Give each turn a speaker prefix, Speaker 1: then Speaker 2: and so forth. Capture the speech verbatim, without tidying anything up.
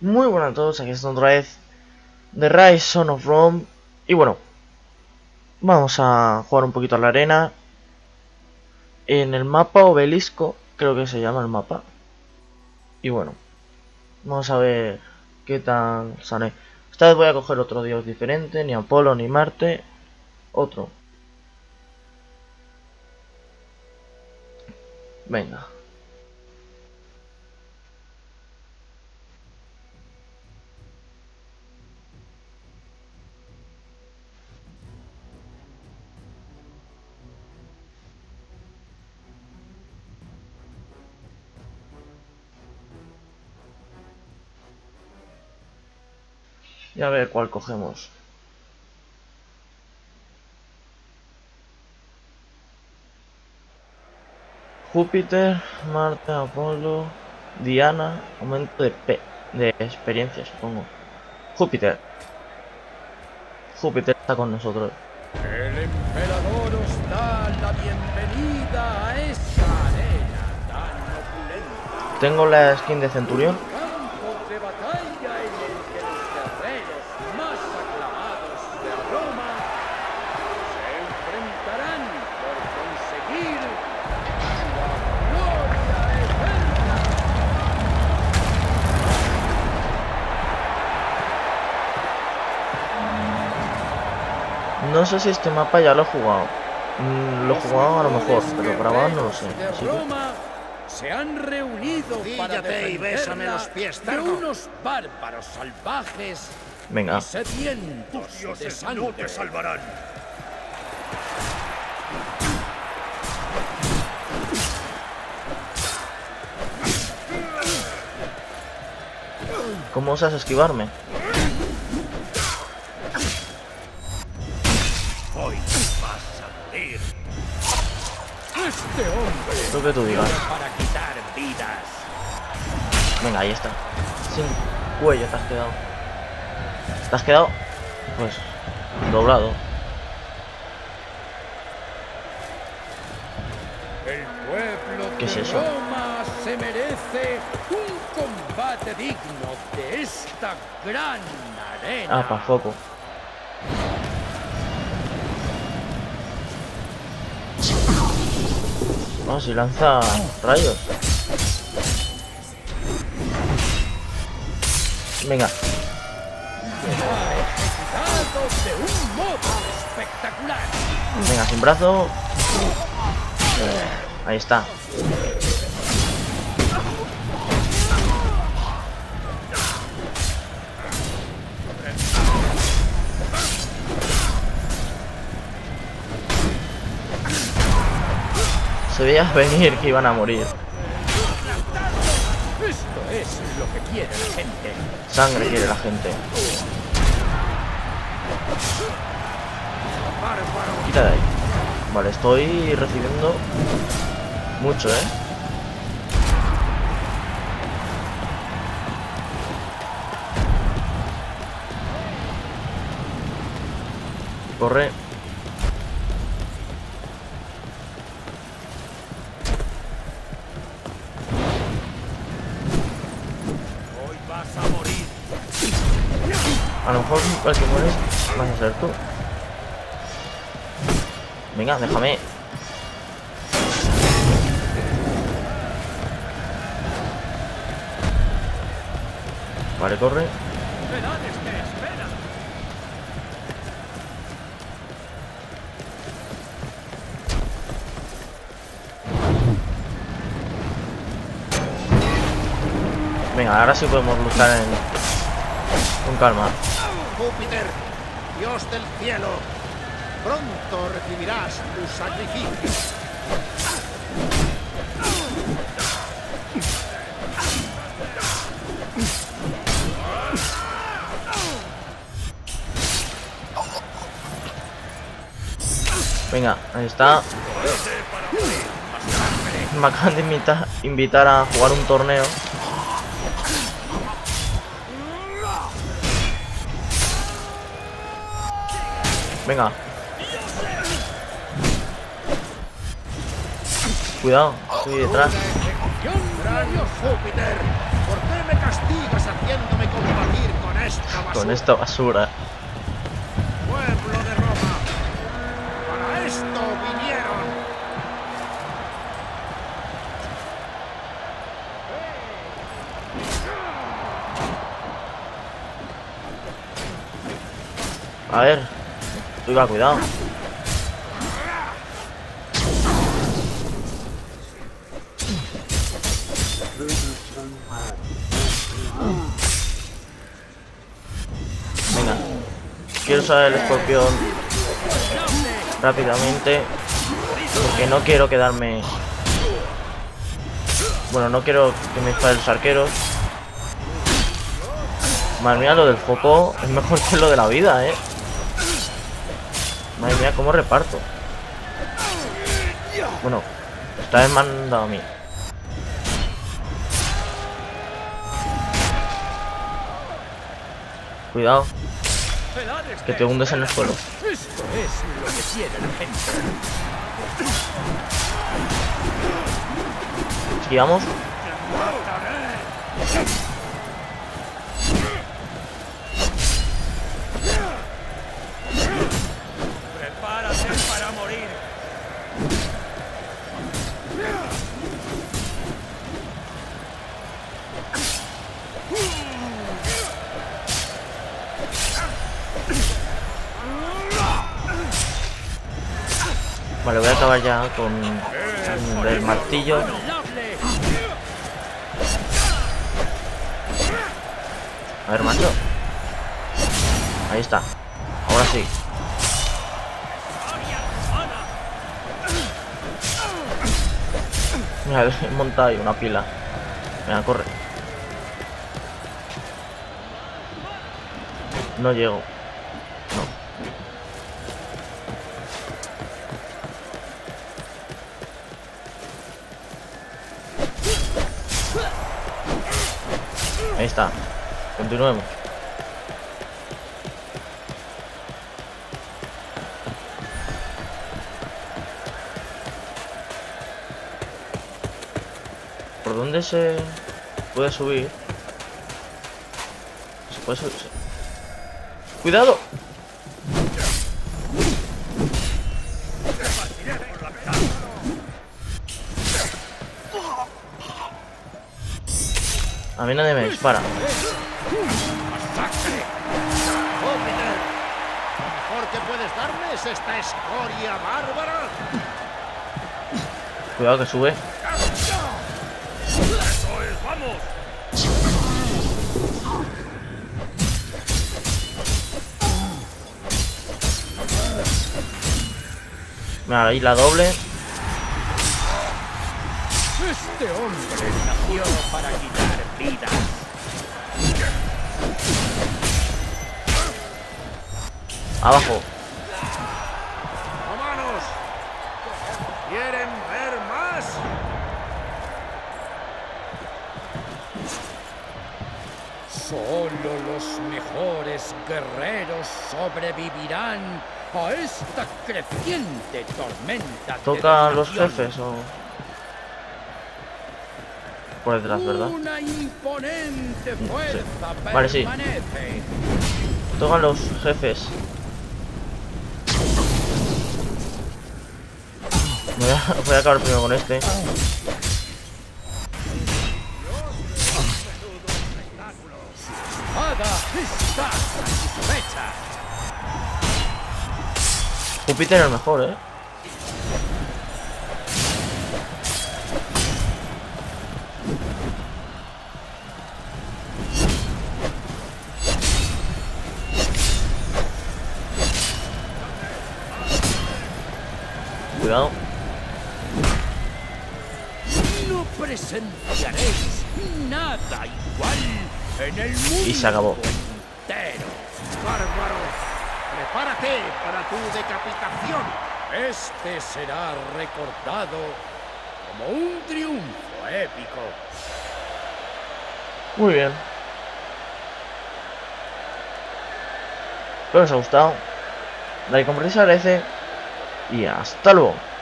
Speaker 1: Muy buenas a todos, aquí está otra vez The Rise Son of Rome. Y bueno, vamos a jugar un poquito a la arena. En el mapa Obelisco, creo que se llama el mapa. Y bueno, vamos a ver qué tal sale. Esta vez voy a coger otro dios diferente, ni Apolo ni Marte. Otro. Venga. Y a ver cuál cogemos. Júpiter, Marte, Apolo, Diana, aumento de P, de experiencia supongo. Júpiter. Júpiter está con nosotros.
Speaker 2: El emperador os da la bienvenida a esta arena tan opulenta.
Speaker 1: Tengo la skin de Centurión.
Speaker 2: Campo de batalla en el que los guerreros más aclamados de Roma se enfrentarán por conseguir la gloria eterna.
Speaker 1: No sé si este mapa ya lo he jugado. Mm, lo he jugado a lo mejor, pero grabado no lo sé.
Speaker 2: De
Speaker 1: Así que...
Speaker 2: Roma se han reunido para
Speaker 3: Píllate y bésame
Speaker 2: defenderla
Speaker 3: los pies,
Speaker 2: de
Speaker 3: cerdo.
Speaker 2: unos bárbaros salvajes
Speaker 1: Venga.
Speaker 2: y sedientos de sangre.
Speaker 3: No te salvarán.
Speaker 1: ¿Cómo osas esquivarme?
Speaker 3: Hoy vas a morir.
Speaker 2: Este hombre
Speaker 1: Lo que tú digas.
Speaker 2: para quitar vidas.
Speaker 1: Venga, ahí está. Sin cuello te has quedado. ¿Te has quedado? Pues doblado.
Speaker 2: El pueblo
Speaker 1: ¿Qué es
Speaker 2: de
Speaker 1: eso?
Speaker 2: Roma se merece un combate digno de esta gran arena.
Speaker 1: Ah, para foco. Oh, si lanza rayos. Venga.
Speaker 2: Ejecutado de un modo espectacular.
Speaker 1: Venga, sin brazo. Ahí está. Se veía venir que iban a morir.
Speaker 2: Esto es lo que quiere la gente.
Speaker 1: Sangre quiere la gente. Quita de ahí. Vale, estoy recibiendo mucho, ¿eh? Corre.
Speaker 3: Hoy vas a morir.
Speaker 1: A lo mejor el que mueres vas a ser tú. Venga, déjame. Vale, corre.
Speaker 3: Verades que esperan.
Speaker 1: Venga, ahora sí podemos luchar en... con calma.
Speaker 3: Júpiter, Dios del cielo, pronto recibirás tu sacrificio.
Speaker 1: Venga, ahí está. Me acaban de invitar, invitar a jugar un torneo. Venga. Cuidado, estoy detrás.
Speaker 3: Gran Júpiter, ¿por qué me castigas haciéndome con
Speaker 1: con esta basura.
Speaker 3: Pueblo de Roma, para esto vinieron.
Speaker 1: A ver, tú iba, cuidado. Venga, quiero usar el escorpión rápidamente porque no quiero quedarme. Bueno, no quiero que me disparen los arqueros. Madre mía, lo del foco es mejor que lo de la vida, eh. Madre mía, cómo reparto. Bueno, esta vez me han dado a mí. Cuidado, que te hundes en el suelo.
Speaker 2: Esto es lo que quiere la gente.
Speaker 1: Sigamos.
Speaker 3: Prepárate para morir.
Speaker 1: Vale, voy a acabar ya con, con el martillo. A ver, macho. Ahí está. Ahora sí. Mira, he montado ahí una pila. Venga, corre. No llego. No. Ahí está. Continuemos. ¿Por dónde se puede subir? ¿Se puede subir? ¡Cuidado! A mí nadie me dispara.
Speaker 3: Júpiter, lo mejor que puedes darme es esta escoria bárbara.
Speaker 1: Cuidado que sube.
Speaker 3: Eso es, vamos.
Speaker 1: Mira, ahí la doble.
Speaker 2: Este hombre nació para quitar vidas.
Speaker 1: Abajo.
Speaker 3: Romanos, ¿quieren ver más?
Speaker 2: Solo los mejores guerreros sobrevivirán a esta creciente tormenta.
Speaker 1: ¿Toca a
Speaker 2: de
Speaker 1: los
Speaker 2: dominación.
Speaker 1: jefes o...? Por detrás, ¿verdad?
Speaker 2: Una imponente fuerza
Speaker 1: Sí. Vale, sí.
Speaker 2: permanece.
Speaker 1: Tocan los jefes. Voy a, voy a acabar primero con este.
Speaker 2: Ada está satisfecha.
Speaker 1: Júpiter es el mejor, eh. Cuidado.
Speaker 2: No presenciaréis nada igual en el mundo
Speaker 1: Y se acabó.
Speaker 2: entero.
Speaker 3: Bárbaro, prepárate para tu decapitación.
Speaker 2: Este será recordado como un triunfo épico.
Speaker 1: Muy bien. Espero que os haya gustado. Dale, compartir, se agradece. Y hasta luego.